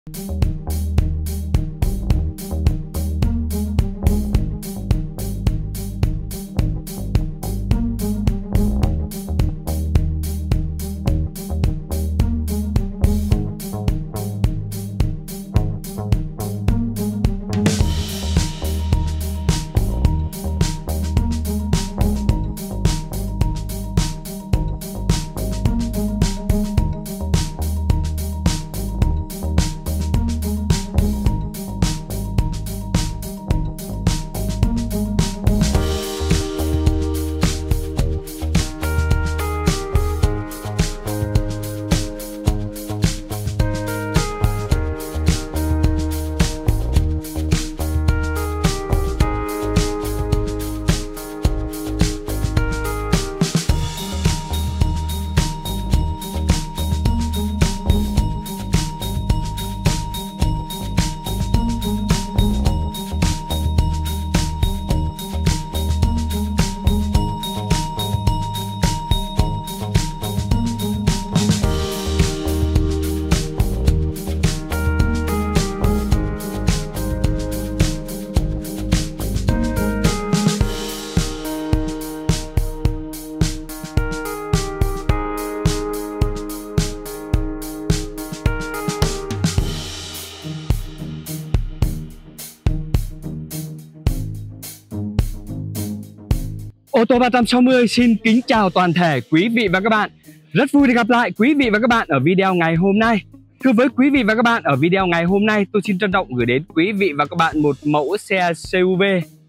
Ô tô 360 xin kính chào toàn thể quý vị và các bạn. Rất vui được gặp lại quý vị và các bạn ở video ngày hôm nay. Thưa với quý vị và các bạn, ở video ngày hôm nay tôi xin trân trọng gửi đến quý vị và các bạn một mẫu xe CUV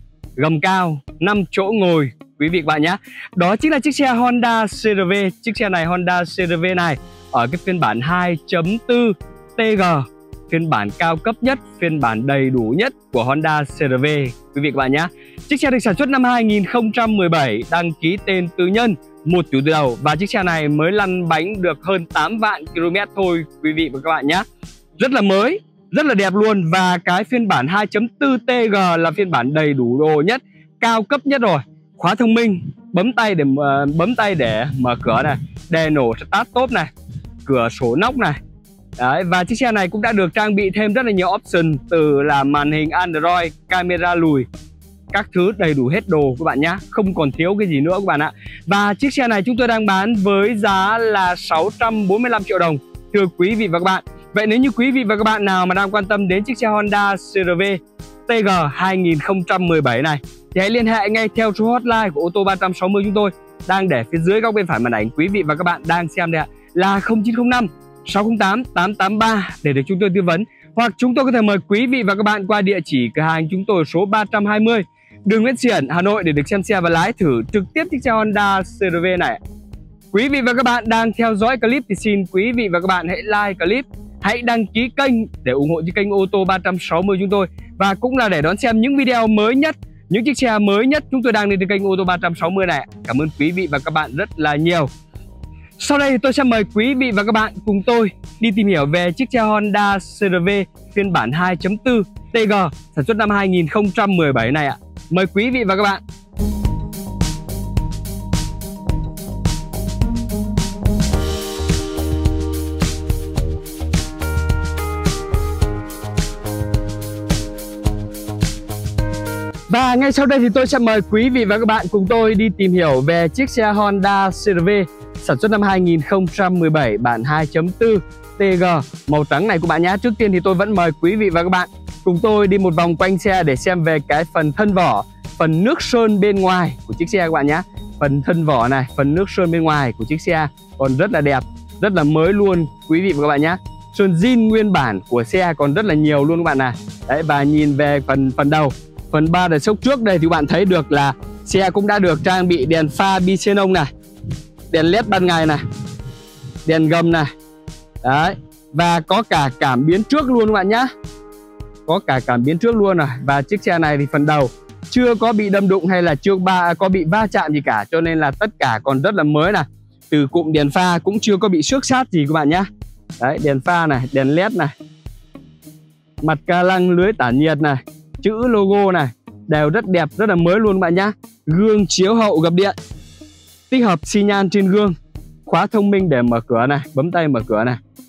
gầm cao 5 chỗ ngồi quý vị và các bạn nhé. Đó chính là chiếc xe Honda CR-V. Chiếc xe này Honda CR-V này ở cái phiên bản 2.4 TG, phiên bản cao cấp nhất, phiên bản đầy đủ nhất của Honda CR-V quý vị và các bạn nhé. Chiếc xe được sản xuất năm 2017, đăng ký tên tư nhân, một chủ từ đầu, và chiếc xe này mới lăn bánh được hơn 8 vạn km thôi quý vị và các bạn nhé. Rất là mới, rất là đẹp luôn. Và cái phiên bản 2.4 TG là phiên bản đầy đủ đồ nhất, cao cấp nhất rồi. Khóa thông minh, bấm tay để mở cửa này, đèn nổ start top này, cửa sổ nóc này. Đấy, và chiếc xe này cũng đã được trang bị thêm rất là nhiều option, từ là màn hình Android, camera lùi, các thứ đầy đủ hết đồ các bạn nhá, không còn thiếu cái gì nữa các bạn ạ. Và chiếc xe này chúng tôi đang bán với giá là 645 triệu đồng thưa quý vị và các bạn. Vậy nếu như quý vị và các bạn nào mà đang quan tâm đến chiếc xe Honda CR-V TG 2017 này thì hãy liên hệ ngay theo số hotline của ô tô 360 chúng tôi đang để phía dưới góc bên phải màn ảnh quý vị và các bạn đang xem đây ạ, là 0905 608 883 để được chúng tôi tư vấn. Hoặc chúng tôi có thể mời quý vị và các bạn qua địa chỉ cửa hàng chúng tôi số 320 đường Nguyễn Xiển, Hà Nội để được xem xe và lái thử trực tiếp chiếc xe Honda CR-V này. Quý vị và các bạn đang theo dõi clip thì xin quý vị và các bạn hãy like clip, hãy đăng ký kênh để ủng hộ cho kênh ô tô 360 chúng tôi, và cũng là để đón xem những video mới nhất, những chiếc xe mới nhất chúng tôi đang lên trên kênh ô tô 360 này. Cảm ơn quý vị và các bạn rất là nhiều. Sau đây tôi sẽ mời quý vị và các bạn cùng tôi đi tìm hiểu về chiếc xe Honda CR-V phiên bản 2.4 TG sản xuất năm 2017 này ạ. Mời quý vị và các bạn. Và ngay sau đây thì tôi sẽ mời quý vị và các bạn cùng tôi đi tìm hiểu về chiếc xe Honda CR-V sản xuất năm 2017 bản 2.4 TG màu trắng này của bạn nhé. Trước tiên thì tôi vẫn mời quý vị và các bạn cùng tôi đi một vòng quanh xe để xem về cái phần thân vỏ, phần nước sơn bên ngoài của chiếc xe các bạn nhé. Phần thân vỏ này, phần nước sơn bên ngoài của chiếc xe còn rất là đẹp, rất là mới luôn quý vị và các bạn nhé. Sơn zin nguyên bản của xe còn rất là nhiều luôn các bạn này. Đấy, và nhìn về phần đầu, phần ba đèn sốc trước đây thì bạn thấy được là xe cũng đã được trang bị đèn pha bi xenon này, đèn led ban ngày này, đèn gầm này. Đấy, và có cả cảm biến trước luôn các bạn nhá. Có cả cảm biến trước luôn rồi. Và chiếc xe này thì phần đầu chưa có bị đâm đụng hay là chưa có bị va chạm gì cả, cho nên là tất cả còn rất là mới này. Từ cụm đèn pha cũng chưa có bị xước sát gì các bạn nhá. Đấy, đèn pha này, đèn led này, mặt ca lăng, lưới tản nhiệt này, chữ logo này đều rất đẹp, rất là mới luôn các bạn nhá. Gương chiếu hậu gập điện, tích hợp xi nhan trên gương, khóa thông minh để mở cửa này, bấm tay mở cửa này.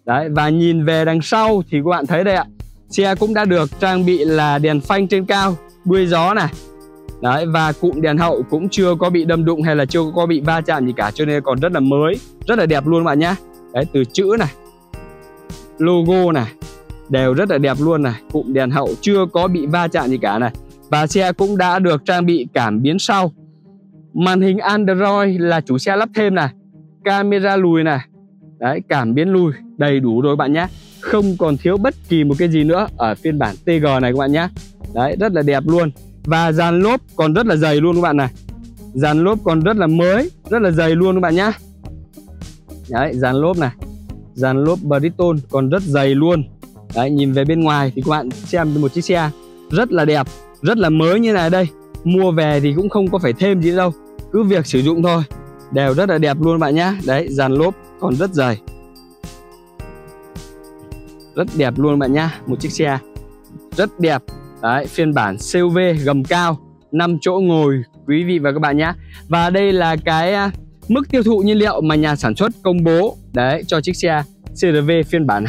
Đấy, và nhìn về đằng sau thì các bạn thấy đây ạ, xe cũng đã được trang bị là đèn phanh trên cao, đuôi gió này. Đấy, và cụm đèn hậu cũng chưa có bị đâm đụng hay là chưa có bị va chạm gì cả, cho nên còn rất là mới, rất là đẹp luôn các bạn nhá. Đấy, từ chữ này, logo này đều rất là đẹp luôn này. Cụm đèn hậu chưa có bị va chạm gì cả này. Và xe cũng đã được trang bị cảm biến sau. Màn hình Android là chủ xe lắp thêm này, camera lùi này. Đấy, cảm biến lùi đầy đủ rồi bạn nhé. Không còn thiếu bất kỳ một cái gì nữa ở phiên bản TG này các bạn nhé. Đấy, rất là đẹp luôn. Và dàn lốp còn rất là dày luôn các bạn này. Dàn lốp còn rất là mới, rất là dày luôn các bạn nhé. Đấy, dàn lốp này, dàn lốp Bridgestone còn rất dày luôn. Đấy, nhìn về bên ngoài thì các bạn xem một chiếc xe rất là đẹp, rất là mới như này đây. Mua về thì cũng không có phải thêm gì đâu, cứ việc sử dụng thôi. Đều rất là đẹp luôn bạn nhá. Đấy, dàn lốp còn rất dày, rất đẹp luôn bạn nhá. Một chiếc xe rất đẹp. Đấy, phiên bản CUV gầm cao, 5 chỗ ngồi quý vị và các bạn nhé. Và đây là cái mức tiêu thụ nhiên liệu mà nhà sản xuất công bố đấy cho chiếc xe CR-V phiên bản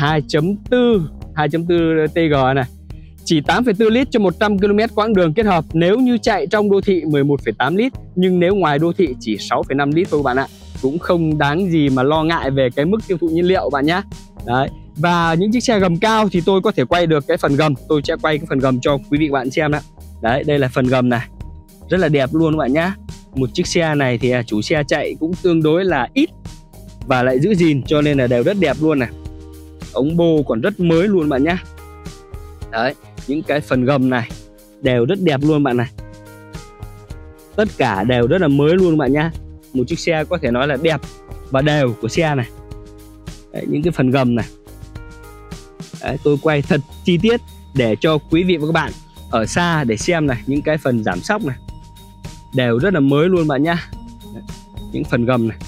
2.4 TG này. Chỉ 8,4 lít cho 100 km quãng đường kết hợp nếu như chạy trong đô thị 11,8 lít, nhưng nếu ngoài đô thị chỉ 6,5 lít thôi các bạn ạ. Cũng không đáng gì mà lo ngại về cái mức tiêu thụ nhiên liệu bạn nhé. Đấy. Và những chiếc xe gầm cao thì tôi có thể quay được cái phần gầm, tôi sẽ quay cái phần gầm cho quý vị và bạn xem đó. Đấy, đây là phần gầm này, rất là đẹp luôn các bạn nhé. Một chiếc xe này thì chủ xe chạy cũng tương đối là ít và lại giữ gìn, cho nên là đều rất đẹp luôn này. Ống bô còn rất mới luôn bạn nhé. Đấy, những cái phần gầm này đều rất đẹp luôn bạn này. Tất cả đều rất là mới luôn bạn nhé. Một chiếc xe có thể nói là đẹp và đều của xe này. Đấy, những cái phần gầm này. Đấy, tôi quay thật chi tiết để cho quý vị và các bạn ở xa để xem này. Những cái phần giảm xóc này đều rất là mới luôn bạn nhá. Đấy, những phần gầm này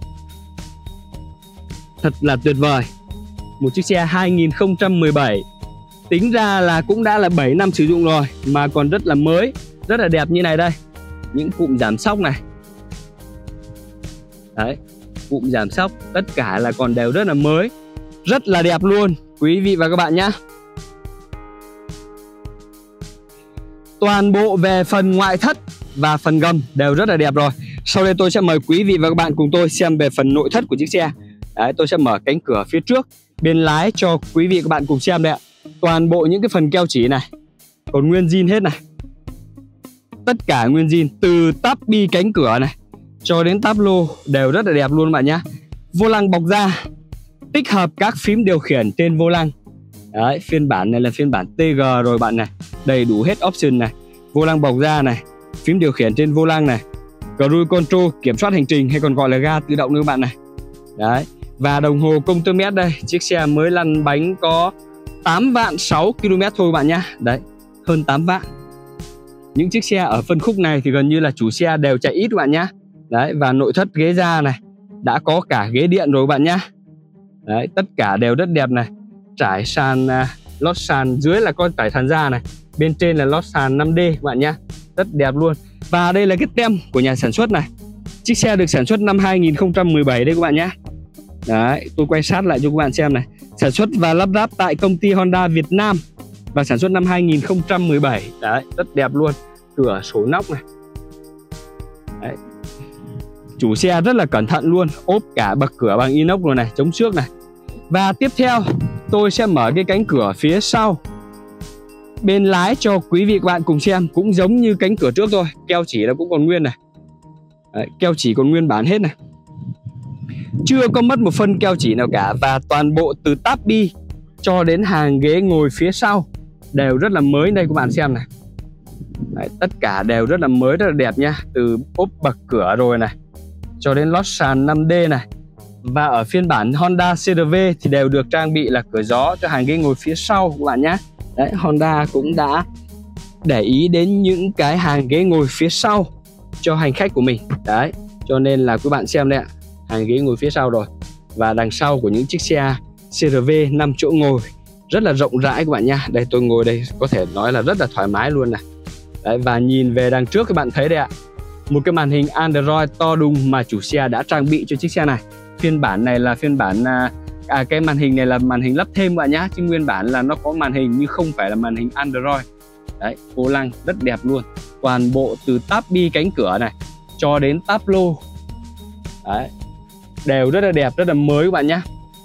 thật là tuyệt vời. Một chiếc xe 2017, tính ra là cũng đã là 7 năm sử dụng rồi mà còn rất là mới, rất là đẹp như này đây. Những cụm giảm xóc này. Đấy, cụm giảm xóc tất cả là còn đều rất là mới, rất là đẹp luôn quý vị và các bạn nhé. Toàn bộ về phần ngoại thất và phần gầm đều rất là đẹp rồi. Sau đây tôi sẽ mời quý vị và các bạn cùng tôi xem về phần nội thất của chiếc xe. Đấy, tôi sẽ mở cánh cửa phía trước bên lái cho quý vị và các bạn cùng xem đây ạ. Toàn bộ những cái phần keo chỉ này còn nguyên zin hết này. Tất cả nguyên zin, từ táp bi cánh cửa này cho đến táp lô đều rất là đẹp luôn bạn nhé. Vô lăng bọc da, tích hợp các phím điều khiển trên vô lăng. Đấy, phiên bản này là phiên bản TG rồi bạn này. Đầy đủ hết option này. Vô lăng bọc da này, phím điều khiển trên vô lăng này, cruise control kiểm soát hành trình hay còn gọi là ga tự động nữa bạn này. Đấy, và đồng hồ công tơ mét đây. Chiếc xe mới lăn bánh có 8 vạn 6 km thôi bạn nhá. Đấy, hơn 8 vạn. Những chiếc xe ở phân khúc này thì gần như là chủ xe đều chạy ít bạn nhá. Đấy, và nội thất ghế da này đã có cả ghế điện rồi bạn nhá. Đấy, tất cả đều rất đẹp này. Trải sàn, lót sàn dưới là có trải sàn da này, bên trên là lót sàn 5D các bạn nhá. Rất đẹp luôn. Và đây là cái tem của nhà sản xuất này. Chiếc xe được sản xuất năm 2017 đây các bạn nhá. Đấy, tôi quay sát lại cho các bạn xem này. Sản xuất và lắp ráp tại công ty Honda Việt Nam và sản xuất năm 2017. Đấy, rất đẹp luôn. Cửa sổ nóc này. Đấy. Chủ xe rất là cẩn thận luôn, ốp cả bậc cửa bằng inox rồi này, chống xước này. Và tiếp theo tôi sẽ mở cái cánh cửa phía sau bên lái cho quý vị các bạn cùng xem. Cũng giống như cánh cửa trước thôi, keo chỉ là cũng còn nguyên này. Đấy, keo chỉ còn nguyên bản hết này, chưa có mất một phân keo chỉ nào cả. Và toàn bộ từ táp bi cho đến hàng ghế ngồi phía sau đều rất là mới đây các bạn xem này. Đấy, tất cả đều rất là mới, rất là đẹp nha. Từ ốp bậc cửa rồi này cho đến lót sàn 5D này. Và ở phiên bản Honda CR-V thì đều được trang bị là cửa gió cho hàng ghế ngồi phía sau các bạn nhé. Đấy, Honda cũng đã để ý đến những cái hàng ghế ngồi phía sau cho hành khách của mình. Đấy, cho nên là các bạn xem đây ạ, hàng ghế ngồi phía sau rồi. Và đằng sau của những chiếc xe CR-V 5 chỗ ngồi rất là rộng rãi các bạn nha. Đây, tôi ngồi đây có thể nói là rất là thoải mái luôn này. Đấy, và nhìn về đằng trước các bạn thấy đây ạ, một cái màn hình Android to đùng mà chủ xe đã trang bị cho chiếc xe này. Phiên bản này là phiên bản cái màn hình này là màn hình lắp thêm các bạn nhá, chứ nguyên bản là nó có màn hình nhưng không phải là màn hình Android. Đấy, vô lăng rất đẹp luôn. Toàn bộ từ táp bi cánh cửa này cho đến táp lô. Đấy, đều rất là đẹp, rất là mới các bạn nhá.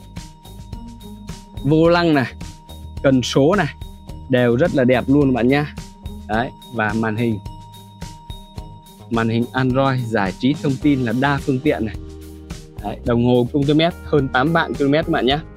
Vô lăng này, cần số này đều rất là đẹp luôn các bạn nhá. Đấy, và màn hình Android giải trí thông tin là đa phương tiện này. Đấy, đồng hồ công tơ mét hơn 8 vạn km các bạn nhé.